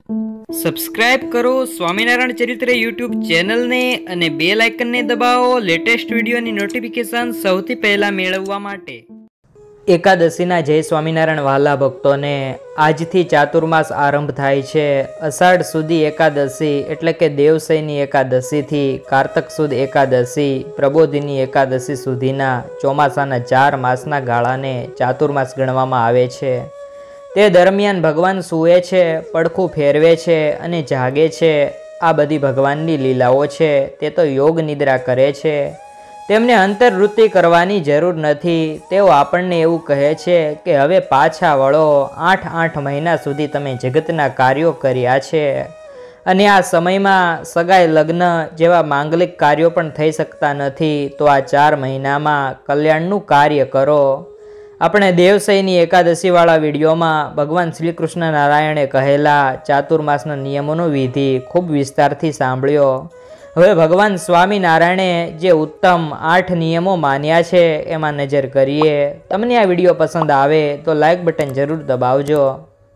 Subscribe કરો સ્વામિનારાયણ ચરિત્ર YouTube ચેનલને અને બેલ આઇકનને દબાવો લેટેસ્ટ વિડીયોની નોટિફિકેશન સૌથી પહેલા મેળવવા માટે। એકાદશીના જય સ્વામિનારાયણ વહાલા ભક્તોને, આજથી ચાતુર્માસ આરંભ થાય છે। અષાઢ સુધી એકાદશી એટલે કે દેવસૈની એકાદશીથી કારતક સુદ એકાદશી પ્રબોધિની એકાદશી સુધીના ચોમાસાના 4 માસના ગાળાને ચાતુર્માસ ગણવામાં આવે છે। તે દરમિયાન ભગવાન સૂવે છે, પડખું ફેરવે છે અને જાગે છે। આ બધી ભગવાનની લીલાઓ છે। તે તો યોગ નિદ્રા કરે છે, તેમને અંતર્વૃત્તિ કરવાની જરૂર નથી। તેઓ આપણને એવું કહે છે કે હવે પાછા વળો, 8 મહિના સુધી તમે જગતના કાર્યો કર્યા છે અને આ સમયમાં સગાઈ લગ્ન જેવા માંગલિક કાર્યો પણ થઈ શકતા નથી, તો આ 4 મહિનામાં કલ્યાણનું કાર્ય કરો। આપણે દેવસૈની એકાદશીવાળા વિડીયોમાં ભગવાન શ્રી કૃષ્ણ નારાયણે કહેલા ચાતુર્માસના નિયમોનો વિધિ ખૂબ વિસ્તારથી સાંભળ્યો। હવે ભગવાન સ્વામિનારાયણે જે ઉત્તમ 8 નિયમો માન્યા છે એમાં નજર કરીએ। તમને આ વિડીયો પસંદ આવે તો લાઈક બટન જરૂર દબાવજો।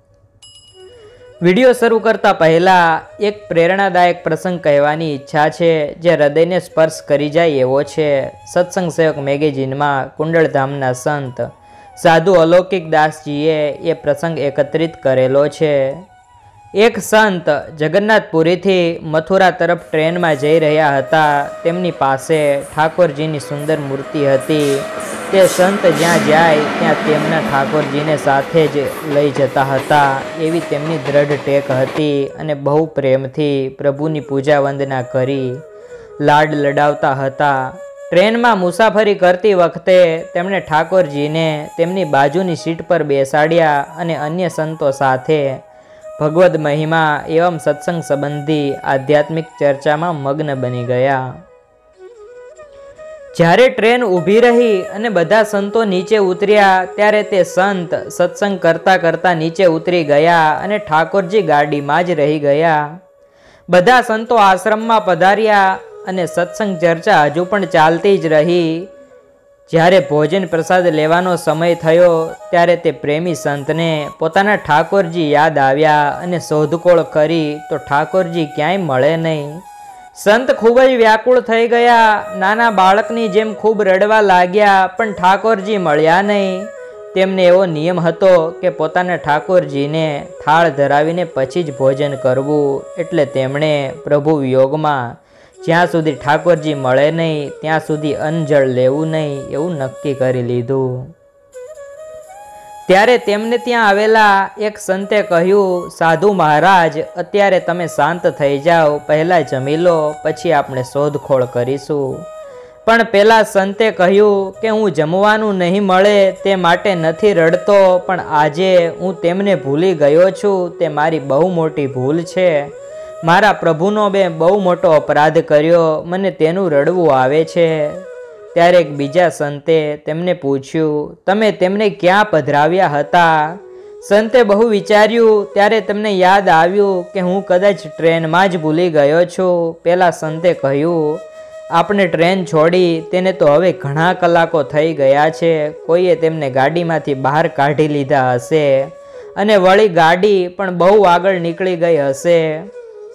વિડીયો શરૂ કરતા પહેલાં એક પ્રેરણાદાયક પ્રસંગ કહેવાની ઈચ્છા છે જે હૃદયને સ્પર્શ કરી જાય એવો છે। સત્સંગ સેવક મેગેઝિનમાં કુંડળધામના સંત સાધુ અલૌકિક દાસજીએ એ પ્રસંગ એકત્રિત કરેલો છે। એક સંત જગન્નાથપુરીથી મથુરા તરફ ટ્રેનમાં જઈ રહ્યા હતા। તેમની પાસે ઠાકોરજીની સુંદર મૂર્તિ હતી। તે સંત જ્યાં જાય ત્યાં તેમના ઠાકોરજીને સાથે જ લઈ જતા હતા। એવી તેમની દ્રઢ ટેક હતી અને બહુ પ્રેમથી પ્રભુની પૂજા વંદના કરી લાડ લડાવતા હતા। ટ્રેનમાં મુસાફરી કરતી વખતે તેમણે ઠાકોરજીને તેમની બાજુની સીટ પર બેસાડ્યા અને અન્ય સંતો સાથે ભગવદ મહિમા એવં સત્સંગ સંબંધી આધ્યાત્મિક ચર્ચામાં મગ્ન બની ગયા। જ્યારે ટ્રેન ઊભી રહી અને બધા સંતો નીચે ઉતર્યા ત્યારે તે સંત સત્સંગ કરતા કરતા નીચે ઉતરી ગયા અને ઠાકોરજી ગાડીમાં જ રહી ગયા। બધા સંતો આશ્રમમાં પધાર્યા અને સત્સંગ ચર્ચા હજુ પણ ચાલતી જ રહી। જ્યારે ભોજન પ્રસાદ લેવાનો સમય થયો ત્યારે તે પ્રેમી સંતને પોતાના ઠાકોરજી યાદ આવ્યા અને શોધખોળ કરી તો ઠાકોરજી ક્યાંય મળે નહીં। સંત ખૂબ જ વ્યાકુળ થઈ ગયા, નાના બાળકની જેમ ખૂબ રડવા લાગ્યા, પણ ઠાકોરજી મળ્યા નહીં। તેમને એવો નિયમ હતો કે પોતાના ઠાકોરજીને થાળ ધરાવીને પછી જ ભોજન કરવું, એટલે તેમણે પ્રભુ વિયોગમાં જ્યાં સુધી ઠાકોરજી મળે નહીં ત્યાં સુધી અન્નજળ લેવું નહીં એવું નક્કી કરી લીધું। ત્યારે તેમને ત્યાં આવેલા એક સંતે કહ્યું, સાધુ મહારાજ, અત્યારે તમે શાંત થઈ જાઓ, પહેલાં જમી લો, પછી આપણે શોધખોળ કરીશું। પણ પેલા સંતે કહ્યું કે હું જમવાનું નહીં મળે તે માટે નથી રડતો, પણ આજે હું તેમને ભૂલી ગયો છું, તે મારી બહુ મોટી ભૂલ છે। મારા પ્રભુનો મેં બહુ મોટો અપરાધ કર્યો, મને તેનું રડવું આવે છે। ત્યારે એક બીજા સંતે તેમને પૂછ્યું, તમે તેમને ક્યાં પધરાવ્યા હતા? સંતે બહુ વિચાર્યું ત્યારે તેમને યાદ આવ્યું કે હું કદાચ ટ્રેનમાં જ ભૂલી ગયો છું। પેલા સંતે કહ્યું, આપણે ટ્રેન છોડી તેને તો હવે ઘણા કલાકો થઈ ગયા છે, કોઈએ તેમને ગાડીમાંથી બહાર કાઢી લીધા હશે અને વળી ગાડી પણ બહુ આગળ નીકળી ગઈ હશે।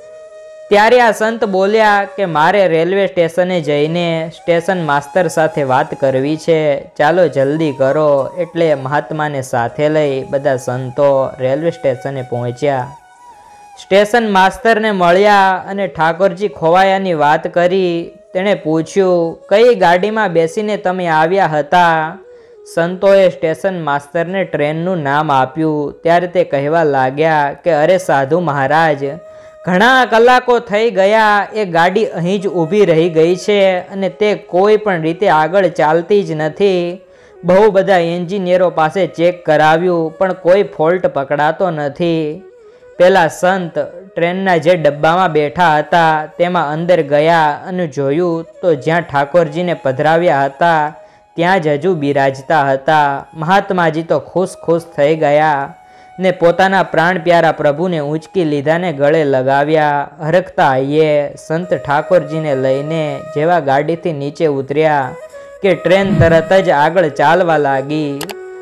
ત્યારે આ સંત બોલ્યા કે મારે રેલવે સ્ટેશને જઈને સ્ટેશન માસ્તર સાથે વાત કરવી છે, ચાલો જલ્દી કરો। એટલે મહાત્માને સાથે લઈ બધા સંતો રેલવે સ્ટેશને પહોંચ્યા। સ્ટેશન માસ્તરને મળ્યા અને ઠાકોરજી ખોવાયાની વાત કરી। તેણે પૂછ્યું, કઈ ગાડીમાં બેસીને તમે આવ્યા હતા? સંતોએ સ્ટેશન માસ્તરને ટ્રેનનું નામ આપ્યું। ત્યારે તે કહેવા લાગ્યા કે અરે સાધુ મહારાજ, ઘણા કલાકો થઈ ગયા, એ ગાડી અહીં જ ઊભી રહી ગઈ છે અને તે કોઈ પણ રીતે આગળ ચાલતી જ નથી। બહુ બધા એન્જિનિયરો પાસે ચેક કરાવ્યું પણ કોઈ ફોલ્ટ પકડાતો નથી। પેલા સંત ટ્રેનના જે ડબ્બામાં બેઠા હતા તેમાં અંદર ગયા અને જોયું તો જ્યાં ઠાકોરજીને પધરાવ્યા હતા ત્યાં જ હજુ બિરાજતા હતા। મહાત્માજી તો ખુશ થઈ ગયા ને પોતાના પ્રાણ પ્યારા પ્રભુને ઊંચકી લીધાને ગળે લગાવ્યા। હરખતા હૈયે સંત ઠાકોરજીને લઈને જેવા ગાડીથી નીચે ઉતર્યા કે ટ્રેન તરત જ આગળ ચાલવા લાગી।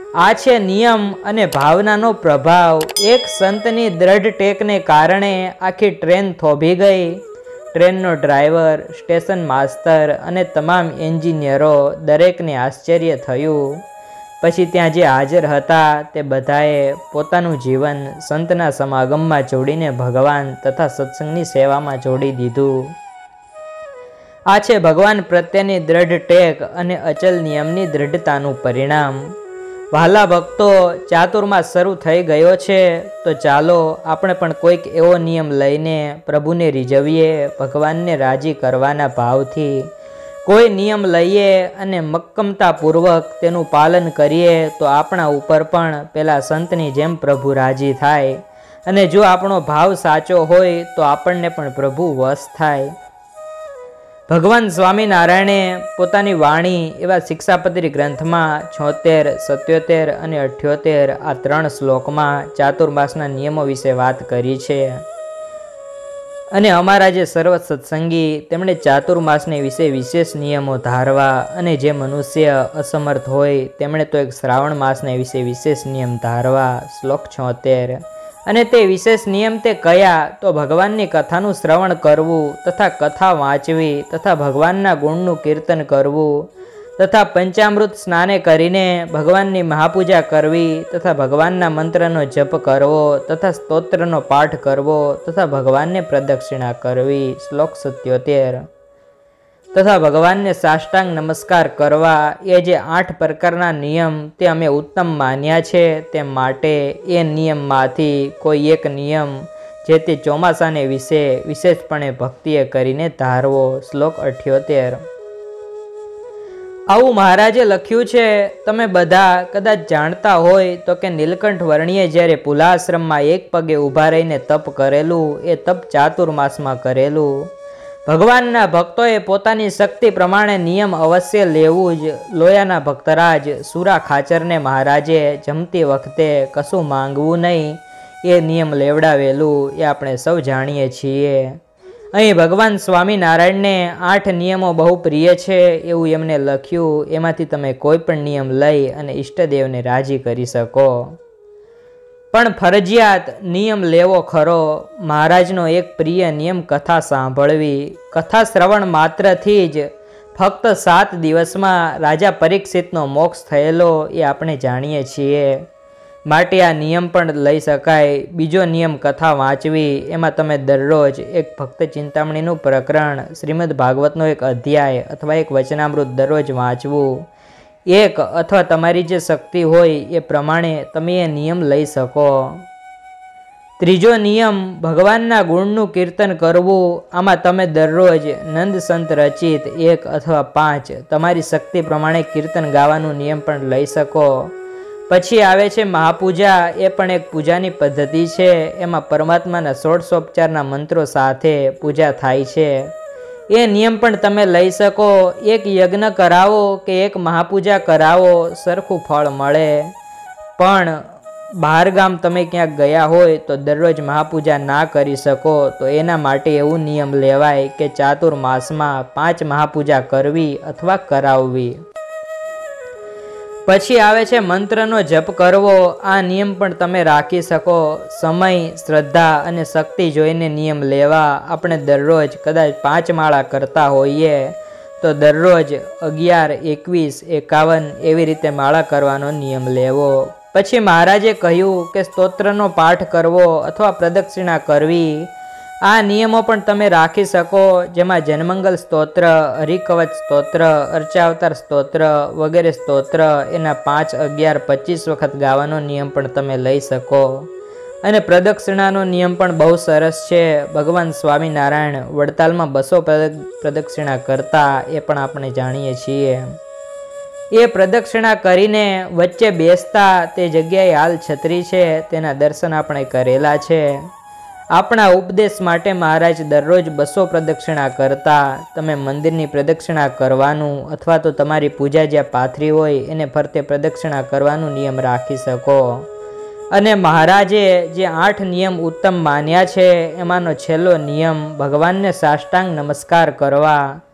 આ છે નિયમ અને ભાવનાનો પ્રભાવ. એક સંતની દ્રઢ ટેકને કારણે આખી ટ્રેન થોભી ગઈ. ટ્રેનનો ડ્રાઈવર, સ્ટેશન માસ્તર અને તમામ એન્જિનિયરો દરેકને આશ્ચર્ય થયું. પછી ત્યાં જે હાજર હતા તે બધાએ પોતાનું જીવન સંતના સમાગમમાં જોડીને ભગવાન તથા સત્સંગની સેવામાં જોડી દીધું. આ છે ભગવાન પ્રત્યેની દ્રઢ ટેક અને અચલ નિયમની દ્રઢતાનું પરિણામ. વહાલા ભક્તો, ચાતુર્માસ શરૂ થઈ ગયો છે, તો ચાલો આપણે પણ કોઈક એવો નિયમ લઈને પ્રભુને રીઝવીએ. ભગવાનને રાજી કરવાના ભાવથી કોઈ નિયમ લઈએ અને મક્કમતાપૂર્વક તેનું પાલન કરીએ તો આપણા ઉપર પણ પેલા સંતની જેમ પ્રભુ રાજી થાય. અને જો આપણો ભાવ સાચો હોય તો આપણને પણ પ્રભુ વશ થાય. ભગવાન સ્વામિનારાયણે પોતાની વાણી એવા શિક્ષાપત્રી ગ્રંથમાં 76, 77 અને 78 આ 3 શ્લોકમાં ચાતુર્માસના નિયમો વિશે વાત કરી છે. અને અમારા જે સર્વ સત્સંગી તેમણે ચાતુર્માસને વિશે વિશેષ નિયમો ધારવા, અને જે મનુષ્ય અસમર્થ હોય તેમણે તો એક શ્રાવણ માસને વિશે વિશેષ નિયમ ધારવા. શ્લોક 76. અને તે વિશેષ નિયમ તે કયા? તો ભગવાનની કથાનું શ્રવણ કરવું તથા કથા વાંચવી તથા ભગવાનના ગુણનું કીર્તન કરવું તથા પંચામૃત સ્નાને કરીને ભગવાનની મહાપૂજા કરવી તથા ભગવાનના મંત્રનો જપ કરવો તથા સ્તોત્રનો પાઠ કરવો તથા ભગવાનને પ્રદક્ષિણા કરવી. શ્લોક 77. તથા ભગવાનને સાષ્ટાંગ નમસ્કાર કરવા. એ જે 8 પ્રકારના નિયમ તે અમે ઉત્તમ માન્યા છે, તે માટે એ નિયમમાંથી કોઈ એક નિયમ જે તે ચોમાસાને વિશે વિશેષપણે ભક્તિએ કરીને ધારવો. શ્લોક 78. આવું મહારાજે લખ્યું છે. તમે બધા કદાચ જાણતા હોય તો કે નીલકંઠ વર્ણીએ જ્યારે પુલાશ્રમમાં એક પગે ઊભા રહીને તપ કરેલું, એ તપ ચાતુર્માસમાં કરેલું. ભગવાનના ભક્તોએ પોતાની શક્તિ પ્રમાણે નિયમ અવશ્ય લેવું જ. લોયાના ભક્તરાજ સુરા ખાચરને મહારાજે જમતી વખતે કશું માંગવું નહીં, એ નિયમ લેવડાવેલું એ આપણે સૌ જાણીએ છીએ. અહીં ભગવાન સ્વામિનારાયણને 8 નિયમો બહુ પ્રિય છે એવું એમને લખ્યું. એમાંથી તમે કોઈ પણ નિયમ લઈ અને ઈષ્ટદેવને રાજી કરી શકો. પણ ફરજિયાત નિયમ લેવો ખરો. મહારાજનો એક પ્રિય નિયમ કથા સાંભળવી. કથા શ્રવણ માત્રથી જ ફક્ત 7 દિવસમાં રાજા પરીક્ષિતનો મોક્ષ થયેલો એ આપણે જાણીએ છીએ. માટે આ નિયમ પણ લઈ શકાય. બીજો નિયમ કથા વાંચવી. એમાં તમે દરરોજ એક ભક્ત ચિંતામણીનું પ્રકરણ, શ્રીમદ ભાગવતનો એક અધ્યાય અથવા એક વચનામૃત દરરોજ વાંચવું. એક અથવા તમારી જે શક્તિ હોય એ પ્રમાણે તમે એ નિયમ લઈ શકો. ત્રીજો નિયમ ભગવાનના ગુણનું કીર્તન કરવું. આમાં તમે દરરોજ નંદ સંત રચિત 1 અથવા 5 તમારી શક્તિ પ્રમાણે કીર્તન ગાવાનું નિયમ પણ લઈ શકો. પછી આવે છે મહાપૂજા. એ પણ એક પૂજાની પદ્ધતિ છે. એમાં પરમાત્માના 16 મંત્રો સાથે પૂજા થાય છે. એ નિયમ પણ તમે લઈ શકો. એક યજ્ઞ કરાવો કે એક મહાપૂજા કરાવો, સરખું ફળ મળે. પણ બહારગામ તમે ક્યાંક ગયા હોય તો દરરોજ મહાપૂજા ના કરી શકો, તો એના માટે એવું નિયમ લેવાય કે ચાતુર્માસમાં 5 મહાપૂજા કરવી અથવા કરાવવી. પછી આવે છે મંત્રનો જપ કરવો. આ નિયમ પણ તમે રાખી શકો. સમય, શ્રદ્ધા અને શક્તિ જોઈને નિયમ લેવા. આપણે દરરોજ કદાચ 5 માળા કરતા હોઈએ તો દરરોજ 11, 21, 51 એવી રીતે માળા કરવાનો નિયમ લેવો. પછી મહારાજે કહ્યું કે સ્તોત્રનો પાઠ કરવો અથવા પ્રદક્ષિણા કરવી. આ નિયમો પણ તમે રાખી શકો, જેમાં જનમંગલ સ્તોત્ર, હરિકવચ સ્તોત્ર, અર્ચાવતાર સ્તોત્ર વગેરે સ્તોત્ર એના 5, 11, 25 વખત ગાવાનો નિયમ પણ તમે લઈ શકો. અને પ્રદક્ષિણાનો નિયમ પણ બહુ સરસ છે. ભગવાન સ્વામિનારાયણ વડતાલમાં 200 પ્રદક્ષિણા કરતા એ પણ આપણે જાણીએ છીએ. એ પ્રદક્ષિણા કરીને વચ્ચે બેસતા તે જગ્યાએ હાલ છત્રી છે, તેના દર્શન આપણે કરેલા છે. આપણા ઉપદેશ માટે મહારાજ દરરોજ 200 પ્રદક્ષિણા કરતા. તમે મંદિરની પ્રદક્ષિણા કરવાનું અથવા તો તમારી પૂજા જ્યાં પાથરી હોય એને ફરતે પ્રદક્ષિણા કરવાનું નિયમ રાખી શકો. અને મહારાજે જે 8 નિયમ ઉત્તમ માન્યા છે એમાંનો છેલ્લો નિયમ ભગવાનને સાષ્ટાંગ નમસ્કાર કરવા.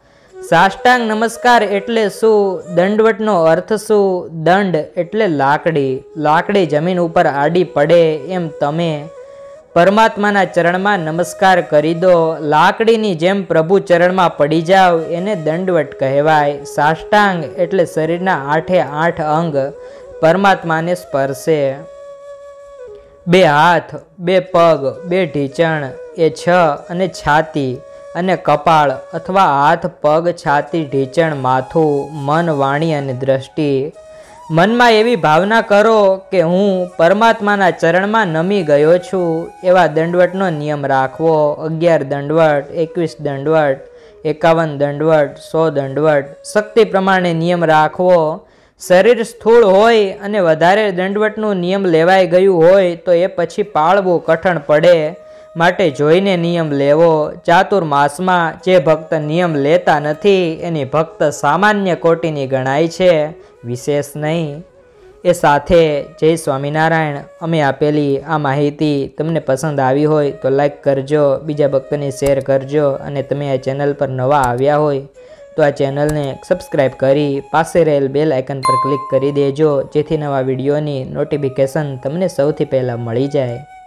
સાષ્ટાંગ નમસ્કાર એટલે શું? દંડવટનો અર્થ શું? દંડ એટલે લાકડી. લાકડી જમીન ઉપર આડી પડે એમ તમે પરમાત્માના ચરણમાં નમસ્કાર કરી દો. લાકડીની જેમ પ્રભુ ચરણમાં પડી જાઓ એને દંડવટ કહેવાય. સાષ્ટાંગ એટલે શરીરના 8 અંગ પરમાત્માને સ્પર્શે. 2 હાથ, 2 પગ, 2 ઢીંચણ એ 6 અને છાતી અને કપાળ અથવા હાથ, પગ, છાતી, ઢીંચણ, માથું, મન, વાણી અને દ્રષ્ટિ. મનમાં એવી ભાવના કરો કે હું પરમાત્માના ચરણમાં નમી ગયો છું. એવા દંડવટનો નિયમ રાખવો. 11 દંડવટ, 21 દંડવટ, 51 દંડવટ, 100 દંડવટ શક્તિ પ્રમાણે નિયમ રાખવો. શરીર સ્થૂળ હોય અને વધારે દંડવટનું નિયમ લેવાઈ ગયું હોય તો એ પછી પાળવું કઠણ પડે. માટે જોઈને નિયમ લેવો. ચાતુર્માસમાં જે ભક્ત નિયમ લેતા નથી એની ભક્ત સામાન્ય કોટીની ગણાય છે, વિશેષ નહીં. એ સાથે જય સ્વામિનારાયણ. અમે આપેલી આ માહિતી તમને પસંદ આવી હોય તો લાઈક કરજો, બીજા ભક્તોને શેર કરજો અને તમે આ ચેનલ પર નવા આવ્યા હોય તો આ ચેનલને સબસ્ક્રાઈબ કરી પાસે રહેલ બેલ આઇકન પર ક્લિક કરી દેજો, જેથી નવા વિડીયોની નોટિફિકેશન તમને સૌથી પહેલાં મળી જાય.